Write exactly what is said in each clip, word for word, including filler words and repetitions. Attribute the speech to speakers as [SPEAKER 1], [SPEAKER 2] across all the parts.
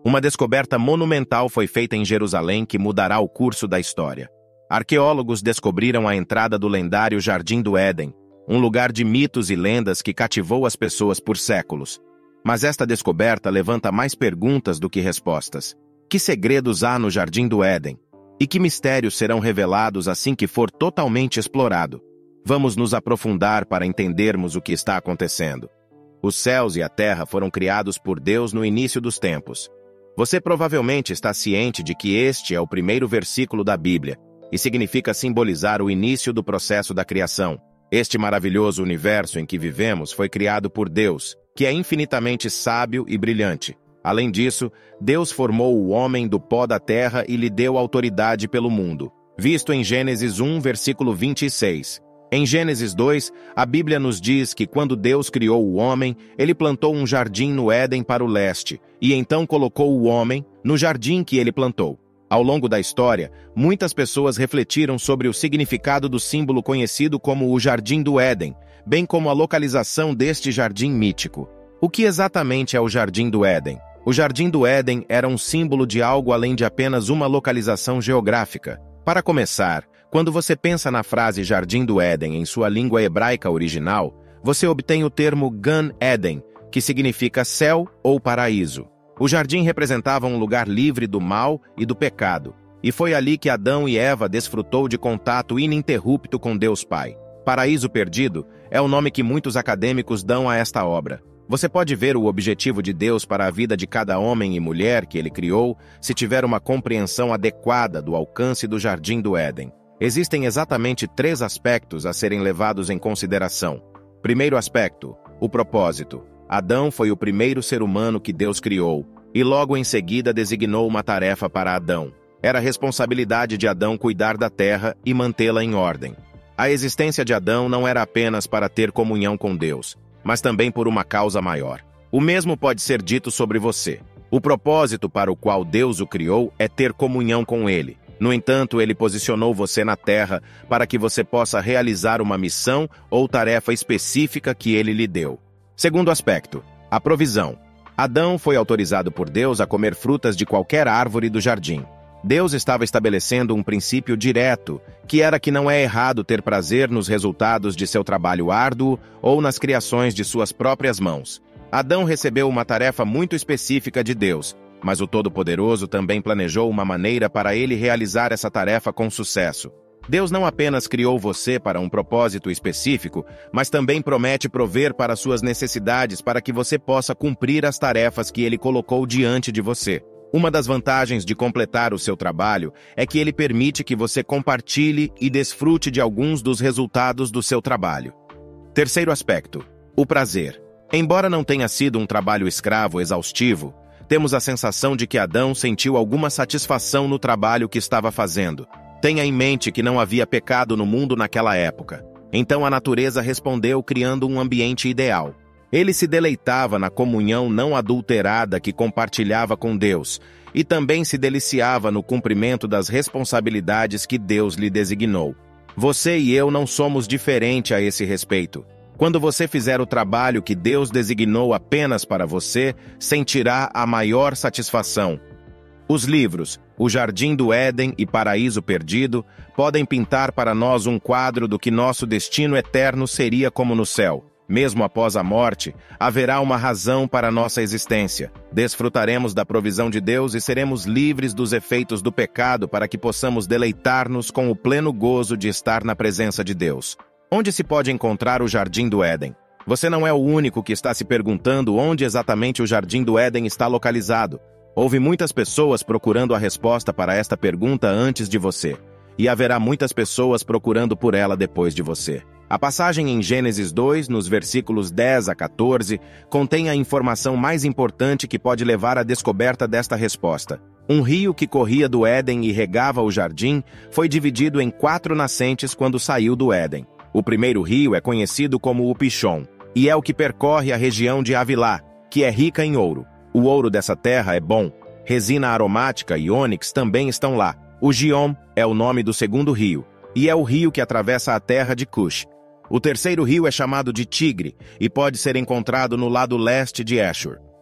[SPEAKER 1] Uma descoberta monumental foi feita em Jerusalém que mudará o curso da história. Arqueólogos descobriram a entrada do lendário Jardim do Éden, um lugar de mitos e lendas que cativou as pessoas por séculos. Mas esta descoberta levanta mais perguntas do que respostas. Que segredos há no Jardim do Éden? E que mistérios serão revelados assim que for totalmente explorado? Vamos nos aprofundar para entendermos o que está acontecendo. Os céus e a terra foram criados por Deus no início dos tempos. Você provavelmente está ciente de que este é o primeiro versículo da Bíblia e significa simbolizar o início do processo da criação. Este maravilhoso universo em que vivemos foi criado por Deus, que é infinitamente sábio e brilhante. Além disso, Deus formou o homem do pó da terra e lhe deu autoridade pelo mundo, visto em Gênesis um, versículo vinte e seis. Em Gênesis dois, a Bíblia nos diz que quando Deus criou o homem, ele plantou um jardim no Éden para o leste, e então colocou o homem no jardim que ele plantou. Ao longo da história, muitas pessoas refletiram sobre o significado do símbolo conhecido como o Jardim do Éden, bem como a localização deste jardim mítico. O que exatamente é o Jardim do Éden? O Jardim do Éden era um símbolo de algo além de apenas uma localização geográfica. Para começar, quando você pensa na frase Jardim do Éden em sua língua hebraica original, você obtém o termo Gan Eden, que significa céu ou paraíso. O jardim representava um lugar livre do mal e do pecado, e foi ali que Adão e Eva desfrutou de contato ininterrupto com Deus Pai. Paraíso Perdido é o nome que muitos acadêmicos dão a esta obra. Você pode ver o objetivo de Deus para a vida de cada homem e mulher que ele criou se tiver uma compreensão adequada do alcance do Jardim do Éden. Existem exatamente três aspectos a serem levados em consideração. Primeiro aspecto, o propósito. Adão foi o primeiro ser humano que Deus criou, e logo em seguida designou uma tarefa para Adão. Era a responsabilidade de Adão cuidar da terra e mantê-la em ordem. A existência de Adão não era apenas para ter comunhão com Deus, mas também por uma causa maior. O mesmo pode ser dito sobre você. O propósito para o qual Deus o criou é ter comunhão com Ele. No entanto, Ele posicionou você na terra para que você possa realizar uma missão ou tarefa específica que Ele lhe deu. Segundo aspecto, a provisão. Adão foi autorizado por Deus a comer frutas de qualquer árvore do jardim. Deus estava estabelecendo um princípio direto, que era que não é errado ter prazer nos resultados de seu trabalho árduo ou nas criações de suas próprias mãos. Adão recebeu uma tarefa muito específica de Deus, mas o Todo-Poderoso também planejou uma maneira para ele realizar essa tarefa com sucesso. Deus não apenas criou você para um propósito específico, mas também promete prover para suas necessidades para que você possa cumprir as tarefas que Ele colocou diante de você. Uma das vantagens de completar o seu trabalho é que ele permite que você compartilhe e desfrute de alguns dos resultados do seu trabalho. Terceiro aspecto, o prazer. Embora não tenha sido um trabalho escravo exaustivo, temos a sensação de que Adão sentiu alguma satisfação no trabalho que estava fazendo. Tenha em mente que não havia pecado no mundo naquela época. Então a natureza respondeu criando um ambiente ideal. Ele se deleitava na comunhão não adulterada que compartilhava com Deus, e também se deliciava no cumprimento das responsabilidades que Deus lhe designou. Você e eu não somos diferentes a esse respeito. Quando você fizer o trabalho que Deus designou apenas para você, sentirá a maior satisfação. Os livros, O Jardim do Éden e Paraíso Perdido, podem pintar para nós um quadro do que nosso destino eterno seria como no céu. Mesmo após a morte, haverá uma razão para nossa existência. Desfrutaremos da provisão de Deus e seremos livres dos efeitos do pecado para que possamos deleitar-nos com o pleno gozo de estar na presença de Deus. Onde se pode encontrar o Jardim do Éden? Você não é o único que está se perguntando onde exatamente o Jardim do Éden está localizado. Houve muitas pessoas procurando a resposta para esta pergunta antes de você, e haverá muitas pessoas procurando por ela depois de você. A passagem em Gênesis dois, nos versículos dez a quatorze, contém a informação mais importante que pode levar à descoberta desta resposta. Um rio que corria do Éden e regava o jardim foi dividido em quatro nascentes quando saiu do Éden. O primeiro rio é conhecido como o Pishon, e é o que percorre a região de Havilá, que é rica em ouro. O ouro dessa terra é bom. Resina aromática e ônix também estão lá. O Giom é o nome do segundo rio, e é o rio que atravessa a terra de Cush. O terceiro rio é chamado de Tigre, e pode ser encontrado no lado leste de Eshur.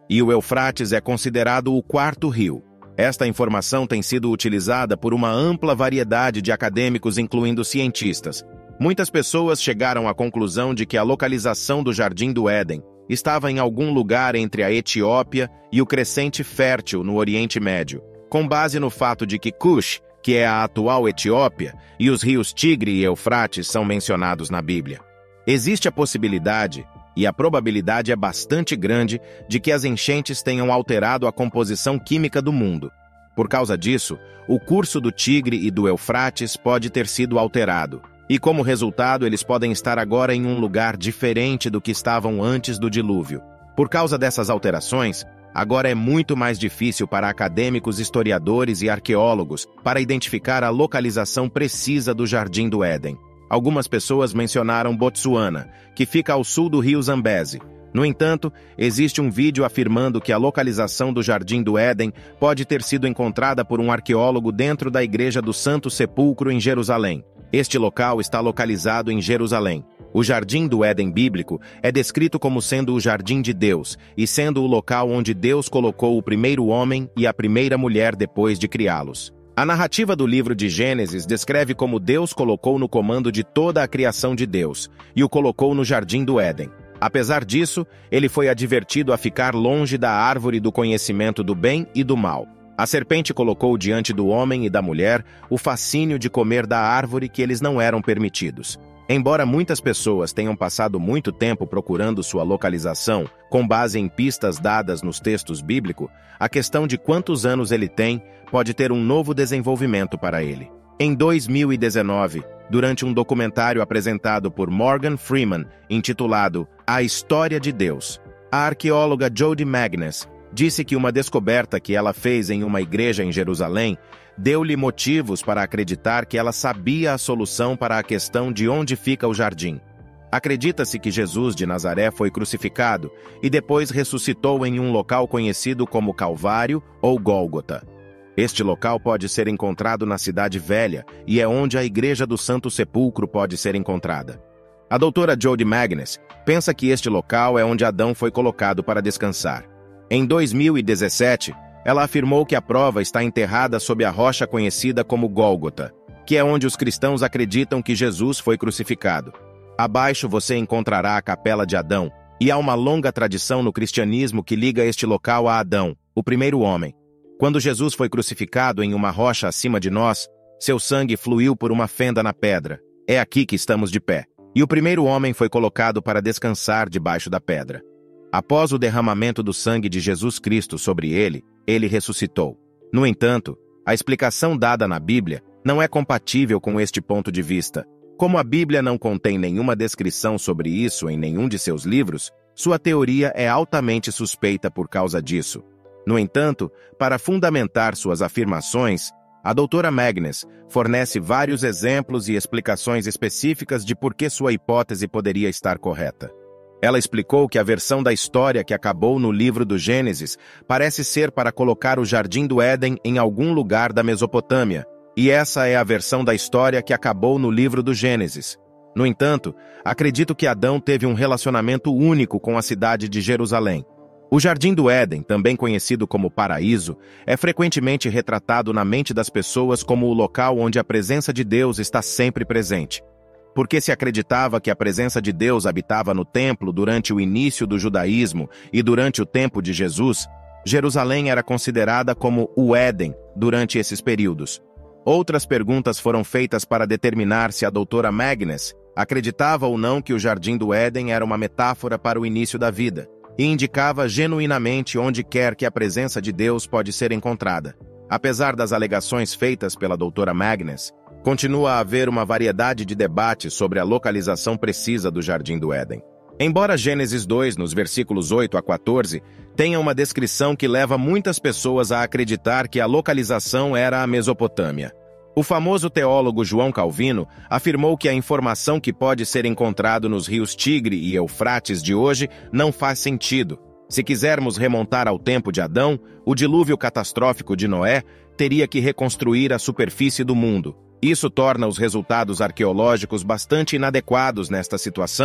[SPEAKER 1] e o Eufrates é considerado o quarto rio. Esta informação tem sido utilizada por uma ampla variedade de acadêmicos, incluindo cientistas. Muitas pessoas chegaram à conclusão de que a localização do Jardim do Éden estava em algum lugar entre a Etiópia e o crescente fértil no Oriente Médio, com base no fato de que Cush, que é a atual Etiópia, e os rios Tigre e Eufrates são mencionados na Bíblia. Existe a possibilidade, e a probabilidade é bastante grande, de que as enchentes tenham alterado a composição química do mundo. Por causa disso, o curso do Tigre e do Eufrates pode ter sido alterado, e como resultado eles podem estar agora em um lugar diferente do que estavam antes do dilúvio. Por causa dessas alterações, agora é muito mais difícil para acadêmicos, historiadores e arqueólogos para identificar a localização precisa do Jardim do Éden. Algumas pessoas mencionaram Botsuana, que fica ao sul do rio Zambeze. No entanto, existe um vídeo afirmando que a localização do Jardim do Éden pode ter sido encontrada por um arqueólogo dentro da Igreja do Santo Sepulcro em Jerusalém. Este local está localizado em Jerusalém. O Jardim do Éden bíblico é descrito como sendo o Jardim de Deus e sendo o local onde Deus colocou o primeiro homem e a primeira mulher depois de criá-los. A narrativa do livro de Gênesis descreve como Deus colocou no comando de toda a criação de Deus e o colocou no Jardim do Éden. Apesar disso, ele foi advertido a ficar longe da árvore do conhecimento do bem e do mal. A serpente colocou diante do homem e da mulher o fascínio de comer da árvore que eles não eram permitidos. Embora muitas pessoas tenham passado muito tempo procurando sua localização, com base em pistas dadas nos textos bíblicos, a questão de quantos anos ele tem pode ter um novo desenvolvimento para ele. Em dois mil e dezenove, durante um documentário apresentado por Morgan Freeman, intitulado A História de Deus, a arqueóloga Jody Magness disse que uma descoberta que ela fez em uma igreja em Jerusalém deu-lhe motivos para acreditar que ela sabia a solução para a questão de onde fica o jardim. Acredita-se que Jesus de Nazaré foi crucificado e depois ressuscitou em um local conhecido como Calvário ou Gólgota. Este local pode ser encontrado na Cidade Velha e é onde a Igreja do Santo Sepulcro pode ser encontrada. A doutora Jody Magness pensa que este local é onde Adão foi colocado para descansar. Em dois mil e dezessete, ela afirmou que a prova está enterrada sob a rocha conhecida como Gólgota, que é onde os cristãos acreditam que Jesus foi crucificado. Abaixo você encontrará a Capela de Adão, e há uma longa tradição no cristianismo que liga este local a Adão, o primeiro homem. Quando Jesus foi crucificado em uma rocha acima de nós, seu sangue fluiu por uma fenda na pedra. É aqui que estamos de pé. E o primeiro homem foi colocado para descansar debaixo da pedra. Após o derramamento do sangue de Jesus Cristo sobre ele, ele ressuscitou. No entanto, a explicação dada na Bíblia não é compatível com este ponto de vista. Como a Bíblia não contém nenhuma descrição sobre isso em nenhum de seus livros, sua teoria é altamente suspeita por causa disso. No entanto, para fundamentar suas afirmações, a doutora Magness fornece vários exemplos e explicações específicas de por que sua hipótese poderia estar correta. Ela explicou que a versão da história que acabou no livro do Gênesis parece ser para colocar o Jardim do Éden em algum lugar da Mesopotâmia, e essa é a versão da história que acabou no livro do Gênesis. No entanto, acredito que Adão teve um relacionamento único com a cidade de Jerusalém. O Jardim do Éden, também conhecido como Paraíso, é frequentemente retratado na mente das pessoas como o local onde a presença de Deus está sempre presente. Porque se acreditava que a presença de Deus habitava no templo durante o início do judaísmo e durante o tempo de Jesus, Jerusalém era considerada como o Éden durante esses períodos. Outras perguntas foram feitas para determinar se a doutora Magness acreditava ou não que o Jardim do Éden era uma metáfora para o início da vida, e indicava genuinamente onde quer que a presença de Deus pode ser encontrada. Apesar das alegações feitas pela doutora Magness, continua a haver uma variedade de debates sobre a localização precisa do Jardim do Éden. Embora Gênesis dois, nos versículos oito a quatorze, tenha uma descrição que leva muitas pessoas a acreditar que a localização era a Mesopotâmia. O famoso teólogo João Calvino afirmou que a informação que pode ser encontrado nos rios Tigre e Eufrates de hoje não faz sentido. Se quisermos remontar ao tempo de Adão, o dilúvio catastrófico de Noé teria que reconstruir a superfície do mundo. Isso torna os resultados arqueológicos bastante inadequados nesta situação,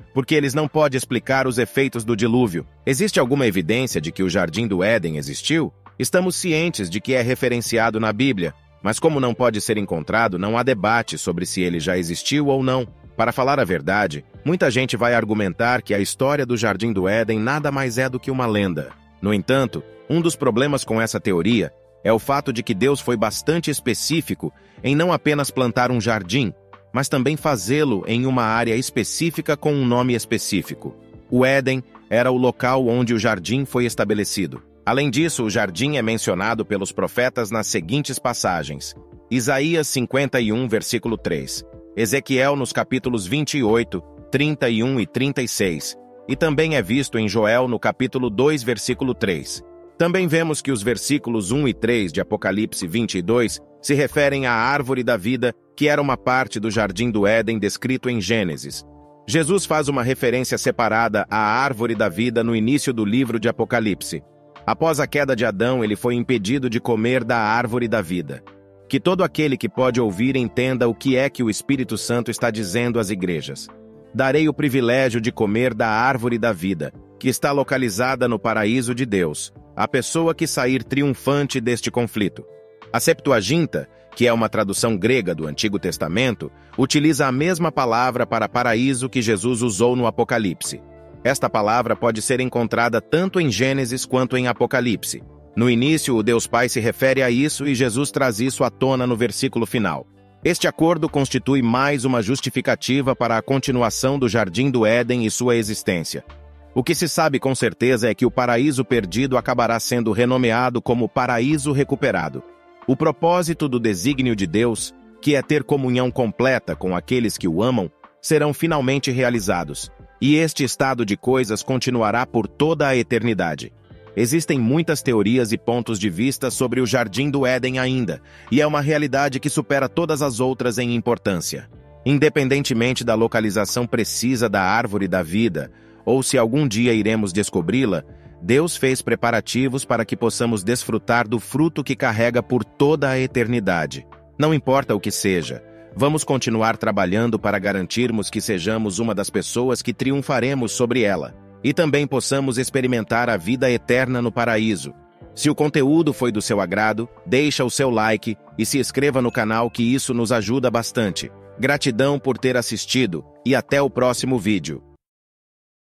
[SPEAKER 1] porque eles não podem explicar os efeitos do dilúvio. Existe alguma evidência de que o Jardim do Éden existiu? Estamos cientes de que é referenciado na Bíblia, mas como não pode ser encontrado, não há debate sobre se ele já existiu ou não. Para falar a verdade, muita gente vai argumentar que a história do Jardim do Éden nada mais é do que uma lenda. No entanto, um dos problemas com essa teoria é o fato de que Deus foi bastante específico em não apenas plantar um jardim, mas também fazê-lo em uma área específica com um nome específico. O Éden era o local onde o jardim foi estabelecido. Além disso, o jardim é mencionado pelos profetas nas seguintes passagens: Isaías cinquenta e um, versículo três, Ezequiel nos capítulos vinte e oito, trinta e um e trinta e seis, e também é visto em Joel no capítulo dois, versículo três. Também vemos que os versículos um e três de Apocalipse vinte e dois se referem à árvore da vida, que era uma parte do Jardim do Éden descrito em Gênesis. Jesus faz uma referência separada à árvore da vida no início do livro de Apocalipse. Após a queda de Adão, ele foi impedido de comer da árvore da vida. Que todo aquele que pode ouvir entenda o que é que o Espírito Santo está dizendo às igrejas. Darei o privilégio de comer da árvore da vida, que está localizada no paraíso de Deus, a pessoa que sair triunfante deste conflito. A Septuaginta, que é uma tradução grega do Antigo Testamento, utiliza a mesma palavra para paraíso que Jesus usou no Apocalipse. Esta palavra pode ser encontrada tanto em Gênesis quanto em Apocalipse. No início, o Deus Pai se refere a isso e Jesus traz isso à tona no versículo final. Este acordo constitui mais uma justificativa para a continuação do Jardim do Éden e sua existência. O que se sabe com certeza é que o paraíso perdido acabará sendo renomeado como paraíso recuperado. O propósito do desígnio de Deus, que é ter comunhão completa com aqueles que o amam, serão finalmente realizados, e este estado de coisas continuará por toda a eternidade. Existem muitas teorias e pontos de vista sobre o Jardim do Éden ainda, e é uma realidade que supera todas as outras em importância. Independentemente da localização precisa da árvore da vida, ou se algum dia iremos descobri-la, Deus fez preparativos para que possamos desfrutar do fruto que carrega por toda a eternidade. Não importa o que seja, vamos continuar trabalhando para garantirmos que sejamos uma das pessoas que triunfaremos sobre ela, e também possamos experimentar a vida eterna no paraíso. Se o conteúdo foi do seu agrado, deixa o seu like e se inscreva no canal, que isso nos ajuda bastante. Gratidão por ter assistido e até o próximo vídeo.